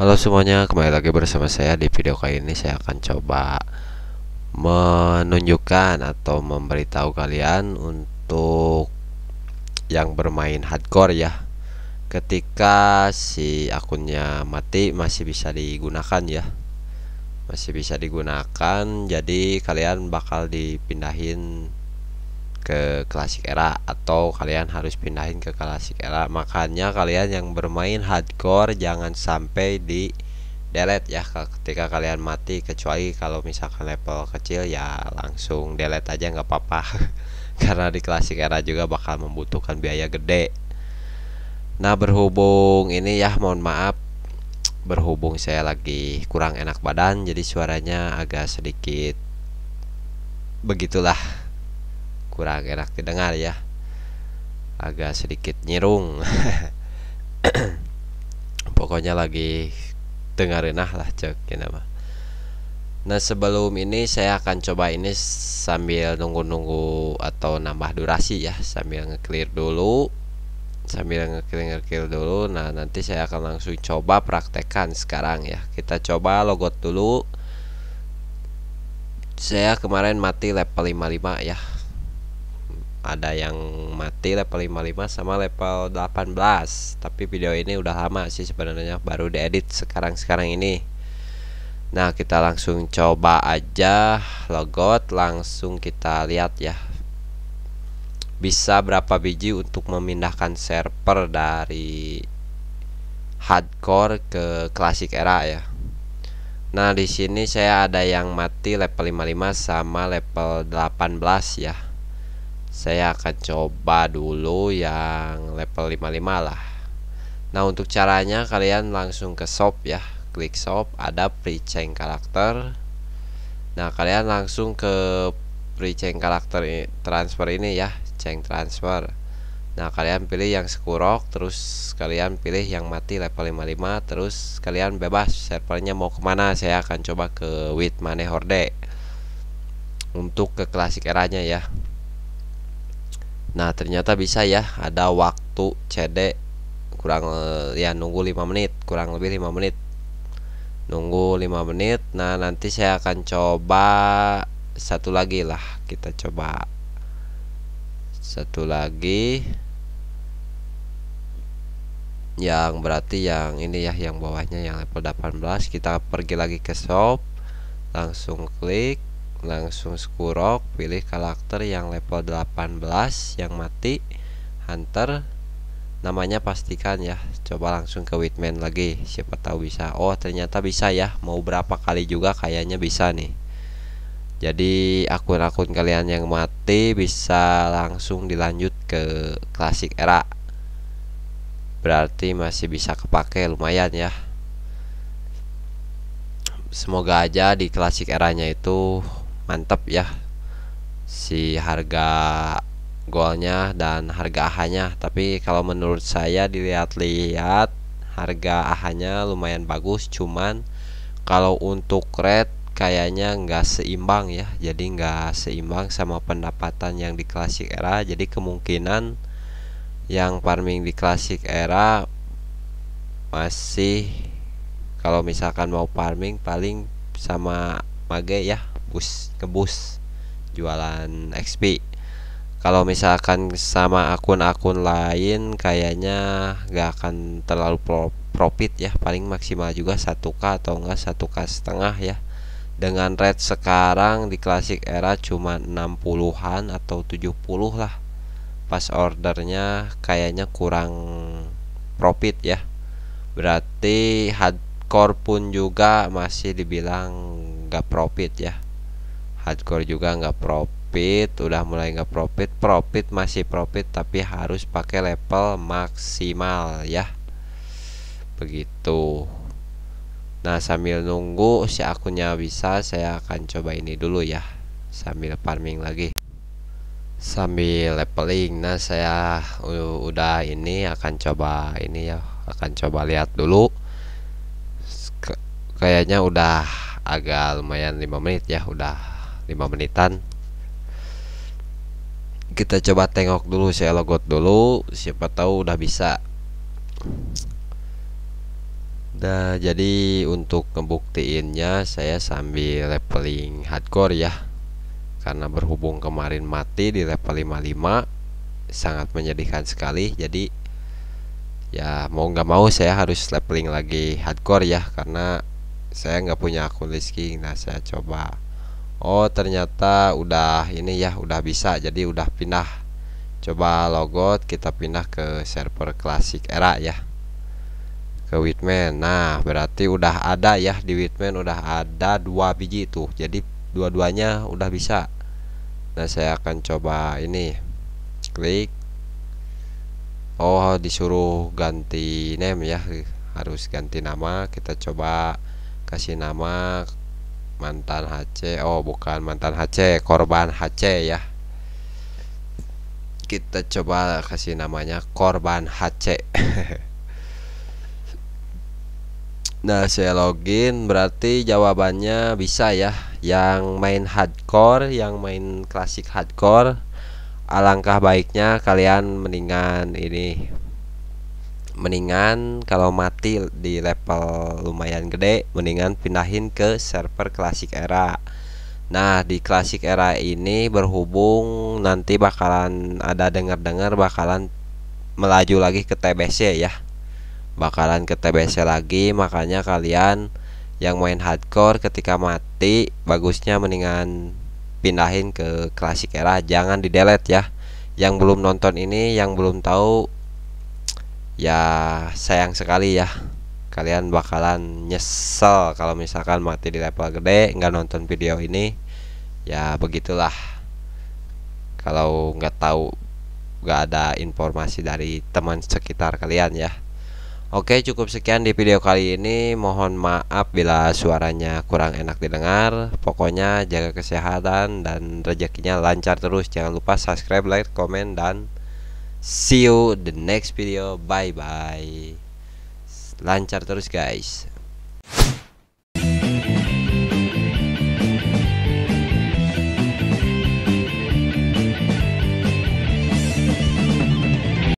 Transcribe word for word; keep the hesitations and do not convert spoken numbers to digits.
Halo semuanya, kembali lagi bersama saya. Di video kali ini saya akan coba menunjukkan atau memberitahu kalian untuk yang bermain hardcore ya. Ketika si akunnya mati masih bisa digunakan ya. Masih bisa digunakan, jadi kalian bakal dipindahin ke Classic Era atau kalian harus pindahin ke Classic Era. Makanya kalian yang bermain hardcore jangan sampai di delete ya ketika kalian mati, kecuali kalau misalkan level kecil ya langsung delete aja nggak apa-apa. Karena di Classic Era juga bakal membutuhkan biaya gede. Nah, berhubung ini ya, mohon maaf, berhubung saya lagi kurang enak badan, jadi suaranya agak sedikit begitulah, kurang enak didengar ya, agak sedikit nyirung. Pokoknya lagi dengerin ah lah cek ya mah. Nah, sebelum ini saya akan coba ini sambil nunggu-nunggu atau nambah durasi ya, sambil nge-clear dulu sambil nge-clear nge-clear dulu. Nah, nanti saya akan langsung coba praktekkan sekarang ya. Kita coba logout dulu. Saya kemarin mati level lima puluh lima ya. Ada yang mati level lima puluh lima sama level delapan belas. Tapi video ini udah lama sih sebenarnya, baru diedit sekarang-sekarang ini. Nah, kita langsung coba aja logout, langsung kita lihat ya. Bisa berapa biji untuk memindahkan server dari hardcore ke Classic Era ya. Nah, di sini saya ada yang mati level lima puluh lima sama level delapan belas ya. Saya akan coba dulu yang level lima puluh lima lah. Nah, untuk caranya kalian langsung ke shop ya. Klik shop, ada pre-change karakter. Nah, kalian langsung ke pre-change karakter transfer ini ya, change transfer. Nah, kalian pilih yang Skurok, terus kalian pilih yang mati level lima puluh lima, terus kalian bebas servernya mau kemana. Saya akan coba ke With Money Horde untuk ke Classic Eranya ya. Nah, ternyata bisa ya, ada waktu C D kurang ya, nunggu lima menit, kurang lebih lima menit. Nunggu lima menit. Nah, nanti saya akan coba satu lagi lah. Kita coba satu lagi. Yang berarti yang ini ya, yang bawahnya yang level delapan belas. Kita pergi lagi ke shop, langsung klik, langsung Skurok, pilih karakter yang level delapan belas yang mati, hunter, namanya pastikan ya. Coba langsung ke Witman lagi, siapa tahu bisa. Oh, ternyata bisa ya, mau berapa kali juga kayaknya bisa nih. Jadi akun-akun kalian yang mati bisa langsung dilanjut ke Classic Era, berarti masih bisa kepake, lumayan ya. Semoga aja di Classic Eranya itu mantap ya, si harga golnya dan harga ahanya. Tapi kalau menurut saya, dilihat-lihat harga ahanya lumayan bagus, cuman kalau untuk red kayaknya nggak seimbang ya. Jadi nggak seimbang sama pendapatan yang di Classic Era. Jadi kemungkinan yang farming di Classic Era masih, kalau misalkan mau farming paling sama mage ya, bus ke bus jualan X P. Kalau misalkan sama akun-akun lain kayaknya gak akan terlalu pro profit ya, paling maksimal juga satu K atau enggak satu K setengah ya. Dengan rate sekarang di Classic Era cuma enam puluhan atau tujuh puluh lah. Pas ordernya kayaknya kurang profit ya. Berarti hardcore pun juga masih dibilang gak profit ya. Hardcore juga nggak profit, udah mulai nggak profit. Profit masih profit, tapi harus pakai level maksimal ya, begitu. Nah, sambil nunggu si akunnya bisa, saya akan coba ini dulu ya, sambil farming lagi, sambil leveling. Nah, saya udah ini akan coba ini ya, akan coba lihat dulu. Kayaknya udah agak lumayan lima menit ya, udah lima menitan. Kita coba tengok dulu, saya logout dulu, siapa tahu udah bisa. Nah, jadi untuk ngebuktiinnya saya sambil leveling hardcore ya. Karena berhubung kemarin mati di level lima puluh lima, sangat menyedihkan sekali. Jadi ya mau nggak mau saya harus leveling lagi hardcore ya, karena saya nggak punya akun Lich King. Nah, saya coba. Oh, ternyata udah ini ya, udah bisa. Jadi udah pindah. Coba logot, kita pindah ke server klasik era ya, ke Witman. Nah, berarti udah ada ya, di Witman udah ada dua biji tuh. Jadi dua-duanya udah bisa. Nah, saya akan coba ini. Klik. Oh, disuruh ganti name ya. Harus ganti nama. Kita coba kasih nama mantan H C. Oh, bukan mantan H C, korban H C ya. Kita coba kasih namanya korban H C. Nah, saya login, berarti jawabannya bisa ya. Yang main hardcore, yang main klasik hardcore, alangkah baiknya kalian mendingan ini, mendingan kalau mati di level lumayan gede, mendingan pindahin ke server klasik era. Nah, di klasik era ini berhubung nanti bakalan ada dengar-dengar bakalan melaju lagi ke T B C ya, bakalan ke T B C lagi. Makanya kalian yang main hardcore ketika mati bagusnya mendingan pindahin ke klasik era, jangan di delete ya. Yang belum nonton ini, yang belum tahu ya, sayang sekali ya, kalian bakalan nyesel kalau misalkan mati di level gede nggak nonton video ini. Ya begitulah, kalau nggak tahu, nggak ada informasi dari teman sekitar kalian ya. Oke, cukup sekian di video kali ini. Mohon maaf bila suaranya kurang enak didengar. Pokoknya jaga kesehatan dan rezekinya lancar terus. Jangan lupa subscribe, like, komen, dan see you the next video. Bye bye. Lancar terus guys.